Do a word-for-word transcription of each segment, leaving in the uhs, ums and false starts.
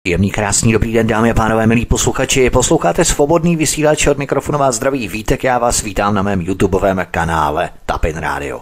Jemný, krásný, dobrý den, dámy a pánové, milí posluchači. Posloucháte Svobodný vysílač, od mikrofonu vás zdraví Vítek, já vás vítám na mém YouTubeovém kanále Tapin Radio.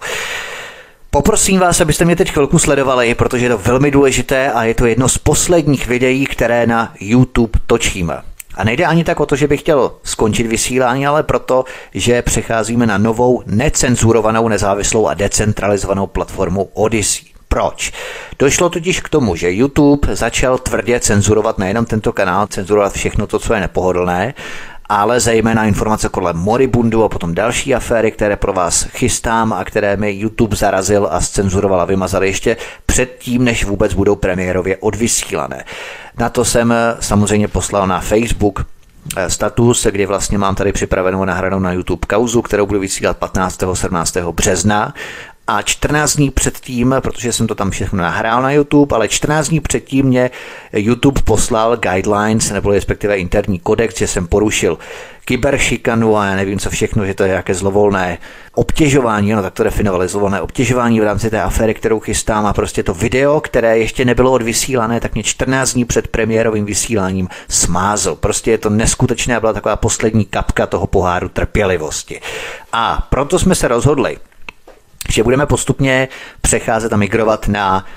Poprosím vás, abyste mě teď chvilku sledovali, protože je to velmi důležité a je to jedno z posledních videí, které na YouTube točíme. A nejde ani tak o to, že bych chtěl skončit vysílání, ale proto, že přecházíme na novou necenzurovanou, nezávislou a decentralizovanou platformu Odysee. Proč? Došlo totiž k tomu, že YouTube začal tvrdě cenzurovat nejenom tento kanál, cenzurovat všechno to, co je nepohodlné, ale zejména informace kolem Moribundu a potom další aféry, které pro vás chystám a které mi YouTube zarazil a zcenzuroval a vymazal ještě předtím, než vůbec budou premiérově odvysílané. Na to jsem samozřejmě poslal na Facebook status, kdy vlastně mám tady připravenou nahranou na YouTube kauzu, kterou budu vysílat patnáctého sedmnáctého března. A čtrnáct dní předtím, protože jsem to tam všechno nahrál na YouTube, ale čtrnáct dní předtím mě YouTube poslal guidelines, nebo respektive interní kodex, že jsem porušil kyberšikanu a já nevím co všechno, že to je nějaké zlovolné obtěžování, no tak to definovali, zlovolné obtěžování v rámci té aféry, kterou chystám, a prostě to video, které ještě nebylo odvysílané, tak mě čtrnáct dní před premiérovým vysíláním smázl. Prostě je to neskutečné a byla taková poslední kapka toho poháru trpělivosti. A proto jsme se rozhodli, že budeme postupně přecházet a migrovat na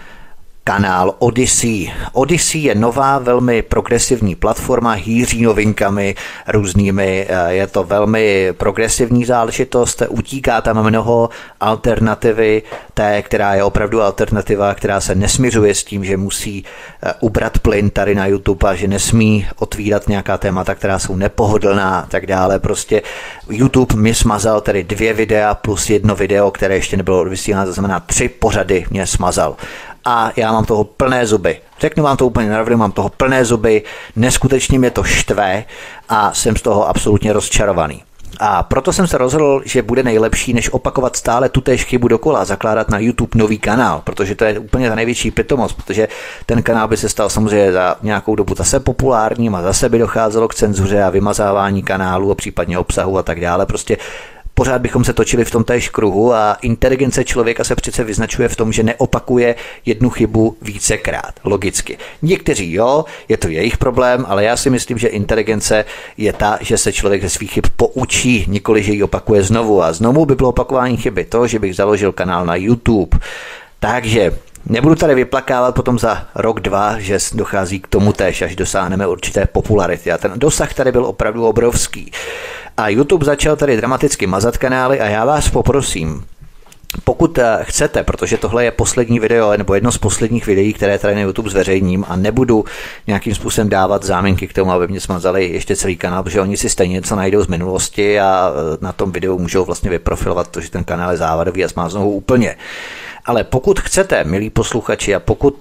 kanál Odysee. Odysee je nová, velmi progresivní platforma, hýří novinkami různými, je to velmi progresivní záležitost, utíká tam mnoho alternativy, té, která je opravdu alternativa, která se nesmiřuje s tím, že musí ubrat plyn tady na YouTube a že nesmí otvírat nějaká témata, která jsou nepohodlná a tak dále. Prostě YouTube mi smazal tedy dvě videa plus jedno video, které ještě nebylo odvysíláno, to znamená tři pořady mě smazal. A já mám toho plné zuby. Řeknu vám to úplně na rovinu, mám toho plné zuby, neskutečně mě to štve a jsem z toho absolutně rozčarovaný. A proto jsem se rozhodl, že bude nejlepší, než opakovat stále tutéž chybu dokola, zakládat na YouTube nový kanál, protože to je úplně ta největší pitomost, protože ten kanál by se stal samozřejmě za nějakou dobu zase populárním a zase by docházelo k cenzuře a vymazávání kanálu a případně obsahu a tak dále. Prostě pořád bychom se točili v tom též kruhu a inteligence člověka se přece vyznačuje v tom, že neopakuje jednu chybu vícekrát, logicky. Někteří jo, je to jejich problém, ale já si myslím, že inteligence je ta, že se člověk ze svých chyb poučí, nikoli že ji opakuje znovu. A znovu by bylo opakování chyby to, že bych založil kanál na YouTube. Takže nebudu tady vyplakávat potom za rok, dva, že dochází k tomu též, až dosáhneme určité popularity. A ten dosah tady byl opravdu obrovský. A YouTube začal tady dramaticky mazat kanály a já vás poprosím, pokud chcete, protože tohle je poslední video, nebo jedno z posledních videí, které tady na YouTube zveřejním a nebudu nějakým způsobem dávat záminky k tomu, aby mě smazali ještě celý kanál, protože oni si stejně něco najdou z minulosti a na tom videu můžou vlastně vyprofilovat to, že ten kanál je závadový a smáznou ho úplně. Ale pokud chcete, milí posluchači, a pokud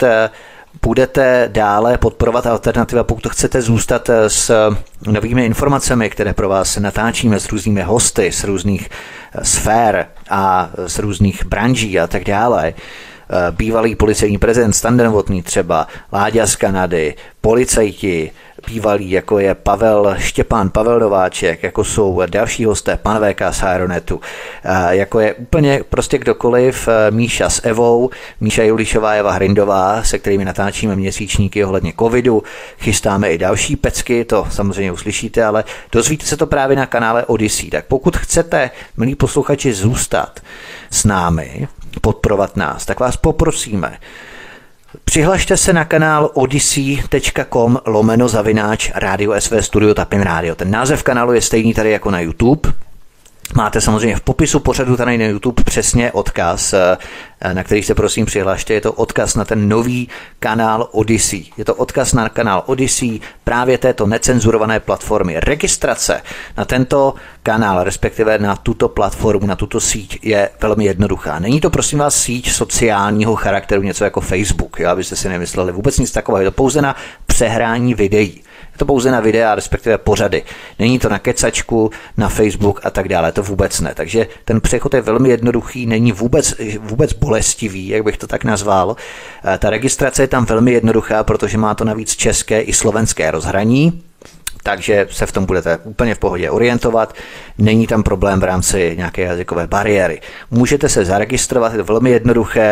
budete dále podporovat alternativa, pokud chcete zůstat s novými informacemi, které pro vás natáčíme s různými hosty, z různých sfér a z různých branží a tak dále, bývalý policejní prezident Stan Novotný třeba, Láďa z Kanady, policajti, bývalí, jako je Pavel Štěpán, Pavel Nováček, jako jsou další hosté, pan V K z Aeronetu, jako je úplně prostě kdokoliv, Míša s Evou, Míša Julišová, Eva Hrindová, se kterými natáčíme měsíčníky ohledně covidu, chystáme i další pecky, to samozřejmě uslyšíte, ale dozvíte se to právě na kanále Odysee. Tak pokud chcete, milí posluchači, zůstat s námi, podporovat nás, tak vás poprosíme, přihlašte se na kanál odysee tečka com lomeno zavináč rádio S V Studio Tapin Radio. Ten název kanálu je stejný tady jako na YouTube. Máte samozřejmě v popisu pořadu tady na YouTube přesně odkaz, na který se prosím přihlašte. Je to odkaz na ten nový kanál Odysee. Je to odkaz na kanál Odysee právě této necenzurované platformy. Registrace na tento kanál, respektive na tuto platformu, na tuto síť je velmi jednoduchá. Není to prosím vás síť sociálního charakteru, něco jako Facebook, jo, abyste si nemysleli vůbec nic takového. Je to pouze na přehrání videí. Je to pouze na videa, respektive pořady. Není to na kecačku, na Facebook a tak dále, to vůbec ne. Takže ten přechod je velmi jednoduchý, není vůbec, vůbec bolestivý, jak bych to tak nazval. Ta registrace je tam velmi jednoduchá, protože má to navíc české i slovenské rozhraní, takže se v tom budete úplně v pohodě orientovat. Není tam problém v rámci nějaké jazykové bariéry. Můžete se zaregistrovat, je to velmi jednoduché,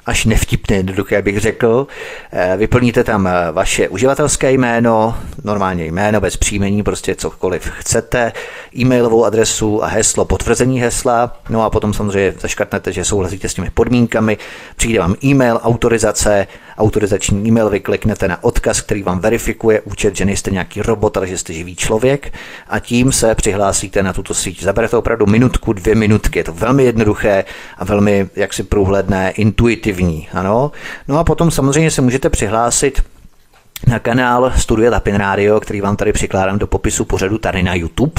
až nevtipně jednoduché, bych řekl. Vyplníte tam vaše uživatelské jméno, normálně jméno bez příjmení, prostě cokoliv chcete, e-mailovou adresu a heslo, potvrzení hesla, no a potom samozřejmě zaškrtnete, že souhlasíte s těmi podmínkami, přijde vám e-mail, autorizace, autorizační e-mail, vykliknete na odkaz, který vám verifikuje účet, že nejste nějaký robot, ale že jste živý člověk a tím se přihlásíte na tuto síť. Zabere to opravdu minutku, dvě minutky, je to velmi jednoduché a velmi jaksi průhledné, intuitivní, ano. No a potom samozřejmě se můžete přihlásit na kanál Studia Tapin Radio, který vám tady přikládám do popisu pořadu tady na YouTube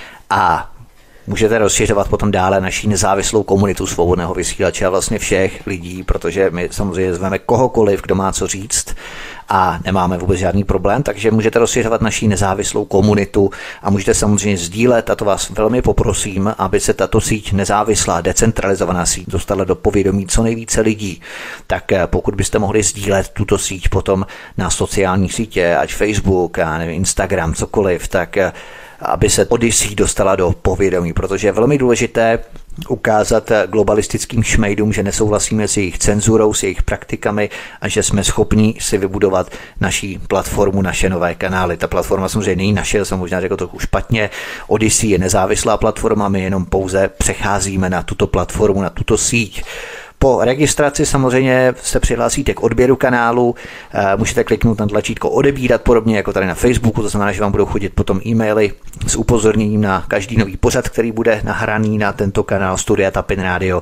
a můžete rozšiřovat potom dále naší nezávislou komunitu svobodného vysílače a vlastně všech lidí, protože my samozřejmě zveme kohokoliv, kdo má co říct a nemáme vůbec žádný problém, takže můžete rozšiřovat naší nezávislou komunitu a můžete samozřejmě sdílet a to vás velmi poprosím, aby se tato síť nezávislá, decentralizovaná síť dostala do povědomí co nejvíce lidí. Tak pokud byste mohli sdílet tuto síť potom na sociální sítě, ať Facebook, já nevím, Instagram, cokoliv, tak aby se Odyssey dostala do povědomí, protože je velmi důležité ukázat globalistickým šmejdům, že nesouhlasíme s jejich cenzurou, s jejich praktikami a že jsme schopni si vybudovat naší platformu, naše nové kanály. Ta platforma samozřejmě není naše, jsem možná řekl trochu špatně. Odyssey je nezávislá platforma, my jenom pouze přecházíme na tuto platformu, na tuto síť. Po registraci samozřejmě se přihlásíte k odběru kanálu, můžete kliknout na tlačítko odebírat, podobně jako tady na Facebooku, to znamená, že vám budou chodit potom e-maily s upozorněním na každý nový pořad, který bude nahraný na tento kanál Studia Tapin Radio.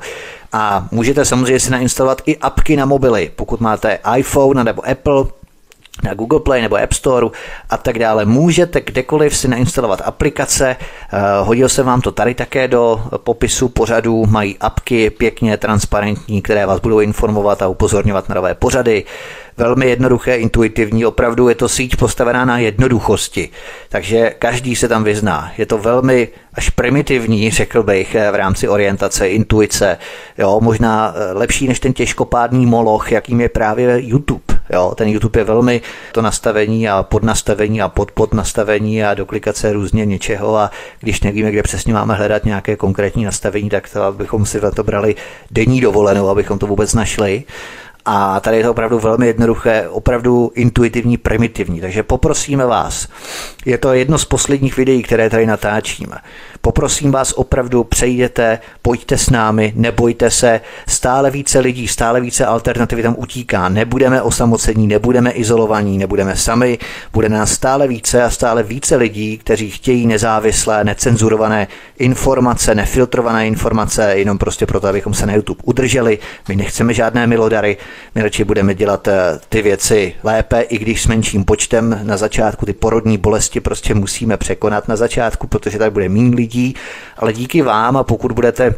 A můžete samozřejmě si nainstalovat i apky na mobily, pokud máte iPhone nebo Apple, na Google Play nebo App Store a tak dále. Můžete kdekoliv si nainstalovat aplikace, hodil se vám to tady také do popisu pořadu, mají apky pěkně transparentní, které vás budou informovat a upozorňovat na nové pořady. Velmi jednoduché, intuitivní, opravdu je to síť postavená na jednoduchosti, takže každý se tam vyzná. Je to velmi až primitivní, řekl bych, v rámci orientace, intuice, jo, možná lepší než ten těžkopádný moloch, jakým je právě YouTube. Jo, ten YouTube je velmi to nastavení a podnastavení a podpodnastavení a doklikace různě něčeho a když nevíme, kde přesně máme hledat nějaké konkrétní nastavení, tak to, abychom si za to brali denní dovolenou, abychom to vůbec našli. A tady je to opravdu velmi jednoduché, opravdu intuitivní, primitivní. Takže poprosíme vás, je to jedno z posledních videí, které tady natáčíme. Poprosím vás opravdu, přejděte, pojďte s námi, nebojte se, stále více lidí, stále více alternativy tam utíká. Nebudeme osamocení, nebudeme izolovaní, nebudeme sami, bude nás stále více a stále více lidí, kteří chtějí nezávislé, necenzurované informace, nefiltrované informace, jenom prostě proto, abychom se na YouTube udrželi. My nechceme žádné milodary, my radši budeme dělat ty věci lépe, i když s menším počtem na začátku ty porodní bolesti prostě musíme překonat na začátku, protože tady bude méně lidí, ale díky vám a pokud budete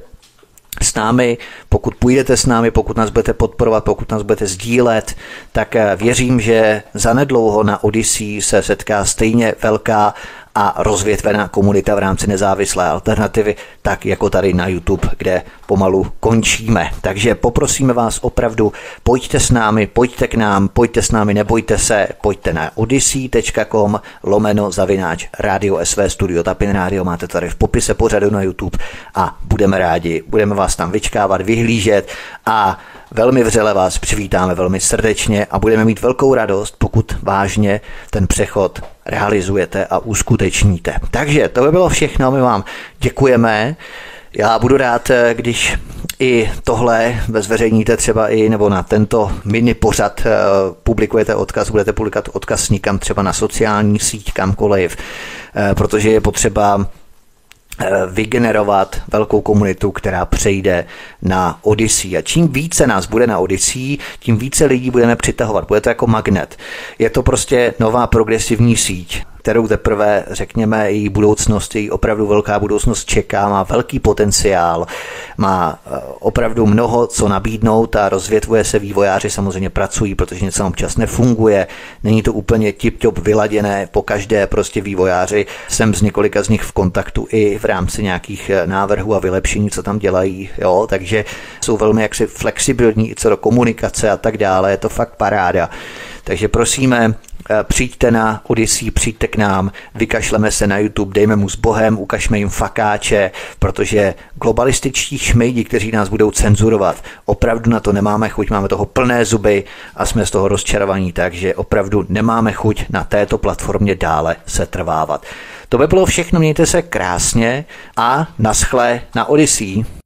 s námi, pokud půjdete s námi, pokud nás budete podporovat, pokud nás budete sdílet, tak věřím, že zanedlouho na Odyssey se setká stejně velká a rozvětvená komunita v rámci nezávislé alternativy, tak jako tady na YouTube, kde pomalu končíme. Takže poprosíme vás opravdu, pojďte s námi, pojďte k nám, pojďte s námi, nebojte se, pojďte na odyssey tečka com lomeno zavináč Radio S V Studio Tapin Radio, máte tady v popise pořadu na YouTube a budeme rádi, budeme vás tam vyčkávat, vyhlížet a velmi vřele vás přivítáme velmi srdečně a budeme mít velkou radost, pokud vážně ten přechod realizujete a uskutečníte. Takže to by bylo všechno, my vám děkujeme. Já budu rád, když i tohle zveřejníte třeba i nebo na tento mini pořad publikujete odkaz, budete publikovat odkaz nikam třeba na sociální síť, kamkoliv, protože je potřeba vygenerovat velkou komunitu, která přejde na Odyssey. A čím více nás bude na Odyssey, tím více lidí budeme přitahovat. Bude to jako magnet. Je to prostě nová progresivní síť, kterou teprve, řekněme, její budoucnost, její opravdu velká budoucnost čeká, má velký potenciál, má opravdu mnoho co nabídnout a rozvětvuje se, vývojáři samozřejmě pracují, protože něco občas nefunguje, není to úplně tip-top vyladěné, po každé prostě vývojáři, jsem s několika z nich v kontaktu i v rámci nějakých návrhů a vylepšení, co tam dělají, jo, takže jsou velmi jaksi flexibilní i co do komunikace a tak dále, je to fakt paráda. Takže prosíme, přijďte na Odyssey, přijďte k nám, vykašleme se na YouTube, dejme mu s Bohem, ukažme jim fakáče, protože globalističtí šmejdi, kteří nás budou cenzurovat, opravdu na to nemáme chuť, máme toho plné zuby a jsme z toho rozčarovaní, takže opravdu nemáme chuť na této platformě dále setrvávat. To by bylo všechno, mějte se krásně a naschle na Odyssey.